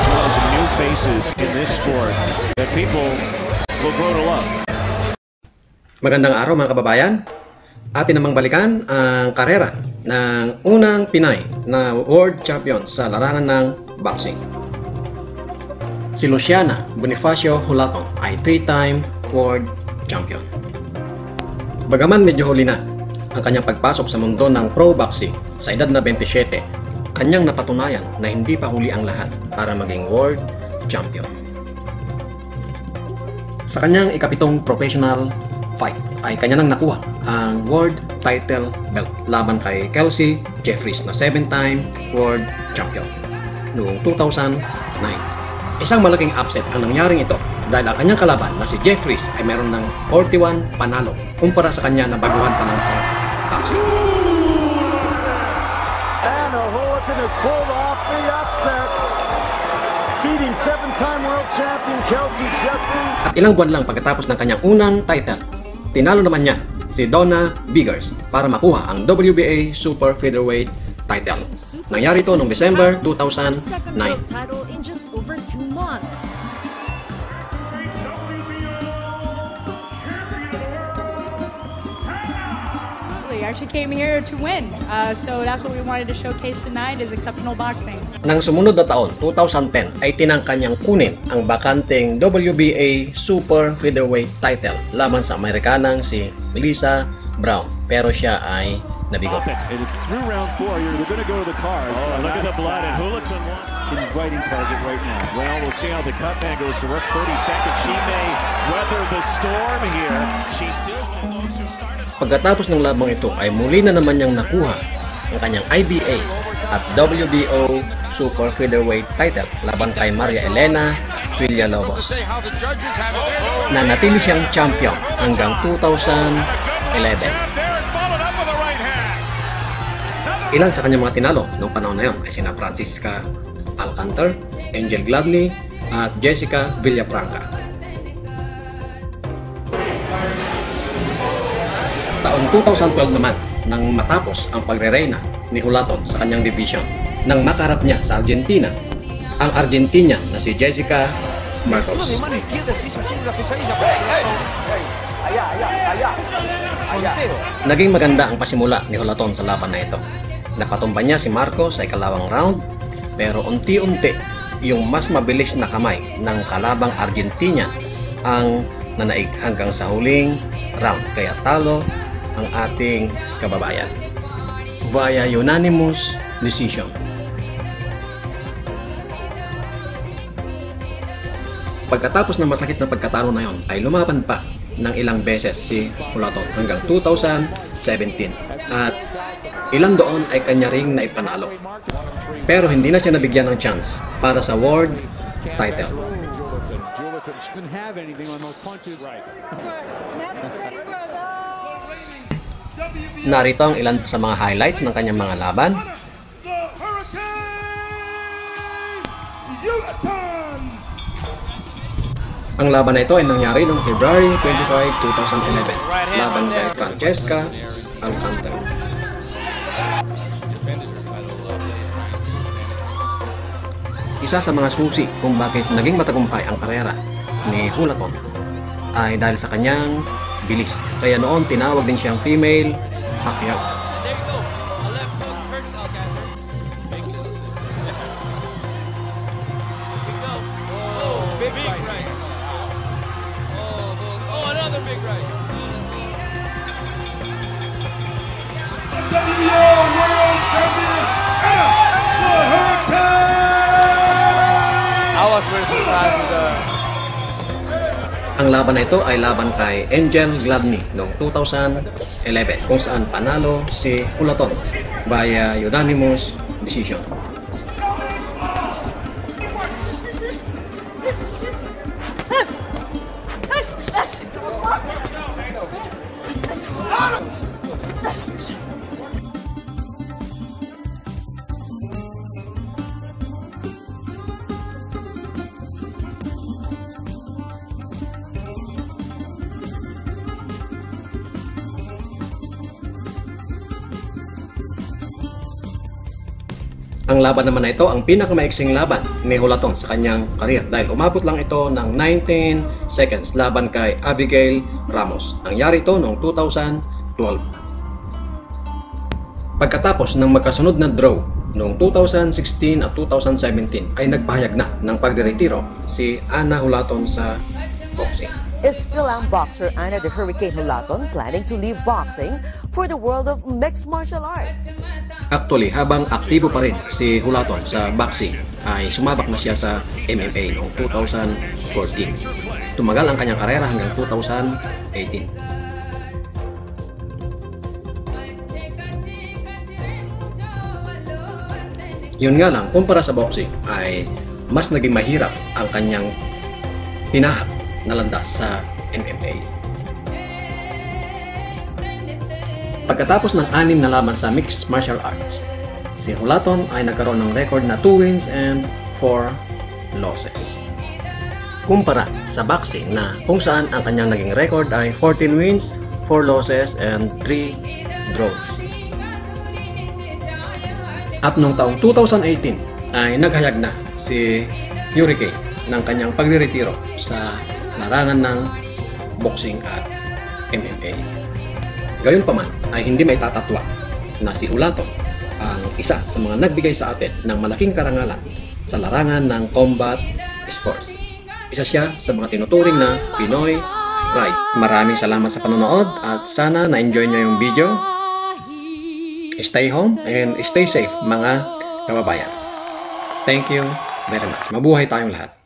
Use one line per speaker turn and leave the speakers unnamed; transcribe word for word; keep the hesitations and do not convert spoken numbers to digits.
one of the new faces in this sport that people will grow to love.
Magandang araw mga kababayan. Atin namang balikan ang karera ng unang Pinay na World Champion sa larangan ng boxing. Si Luciana Bonifacio Hulatong ay three-time World Champion. Bagaman medyo huli na ang kanyang pagpasok sa mundo ng pro boxing sa edad na twenty-seven, kanyang napatunayan na hindi pa huli ang lahat para maging World Champion. Sa kanyang ikapitong professional fight ay kanya nang nakuha ang world title belt laban kay Kelsey Jeffries na seven-time world champion noong two thousand nine. Isang malaking upset ang nangyaring ito dahil ang kanyang kalaban na si Jeffries ay meron ng forty-one panalo kumpara sa kanya na baguhan pa lang sa boxing.
And Hulaton has pulled off the upset, beating seven-time world champion Kelsey Jeffries.
At ilang buwan lang pagkatapos ng kanyang unang title, tinalo naman niya si Donna Biggers para makuha ang W B A Super Featherweight title. Nangyari ito noong December two thousand nine.
I actually came here to win, uh, so that's what we wanted to showcase tonight is exceptional boxing.
Nang sumunod na taon, two thousand ten, ay tinangka niyang kunin ang bakanteng W B A Super Featherweight title laban sa Amerikanang si Melissa Brown, pero siya ay nabigo.
It's through round four. You're going to go to the cards. Oh, look at the blood. And Hulaton wants inviting target right now. Well, we'll see how the cut man goes to work. thirty seconds. She may weather the storm here. She still those who started.
Pagkatapos ng labang ito ay muli na naman niyang nakuha ang kanyang I B A at W B O Super Featherweight title laban kay Maria Elena Villalobos. Nanatili siyang champion hanggang two thousand eleven. Ilan sa kanyang mga tinalo noong panahon na yun ay sina Francisca Alcantar, Angel Gladney at Jessica Villafranca. Taong two thousand twelve naman, nang matapos ang pagre-reyna ni Hulaton sa kanyang division, nang makarap niya sa Argentina, ang Argentinian na si Jessica Marcos. Naging maganda ang pasimula ni Hulaton sa laban na ito. Napatumba niya si Marcos sa ikalawang round, pero unti-unti yung mas mabilis na kamay ng kalabang Argentinian ang nanaig hanggang sa huling round, kaya talo ang ating kababayan via unanimous decision. Pagkatapos ng masakit na pagkatalo na yon ay lumaban pa ng ilang beses si Hulaton hanggang two thousand seventeen at ilan doon ay kanya ring naipanalo, pero hindi na siya nabigyan ng chance para sa world title. Narito ang ilan sa mga highlights ng kanyang mga laban. Ang laban na ito ay nangyari noong February twenty-fifth, two thousand eleven, laban kay Francesca Alcantar. Isa sa mga susi kung bakit naging matagumpay ang karera ni Hulaton ay dahil sa kanyang bilis. Kaya noon tinawag din siyang female Pacquiao. Ang laban na ito ay laban kay Angel Gladney noong two thousand eleven kung saan panalo si Hulaton via unanimous decision. Ang Ang laban naman na ito ang pinakamaiksing laban ni Hulaton sa kanyang karir dahil umabot lang ito ng nineteen seconds laban kay Abigail Ramos. Nangyari ito noong two thousand twelve. Pagkatapos ng magkasunod na draw noong two thousand sixteen at two thousand seventeen ay nagpahayag na ng pagdiretiro si Ana Hulaton sa boxing.
Still ang boxer Ana the Hurricane Hulaton planning to leave boxing for the world of mixed martial arts.
Actually, habang aktibo pa rin si Hulaton sa boxing, ay sumabak na siya sa M M A noong two thousand fourteen. Tumagal ang kanyang karera hanggang two thousand eighteen. Yun nga lang, kumpara sa boxing, ay mas naging mahirap ang kanyang pinahak na landas sa M M A. Pagkatapos ng anim na laban sa mixed martial arts, si Hulaton ay nagkaroon ng record na two wins and four losses. Kumpara sa boxing na kung saan ang kanyang naging record ay fourteen wins, four losses, and three draws. At noong taong two thousand eighteen ay naghayag na si Hurricane ng kanyang pagre-retiro sa larangan ng boxing at M M A. Gayunpaman ay hindi may tatatwa na si Hulaton ang isa sa mga nagbigay sa atin ng malaking karangalan sa larangan ng combat sports. Isa siya sa mga tinuturing na Pinoy Pride. Maraming salamat sa panonood at sana na-enjoy niyo yung video. Stay home and stay safe mga kababayan. Thank you very much. Mabuhay tayong lahat.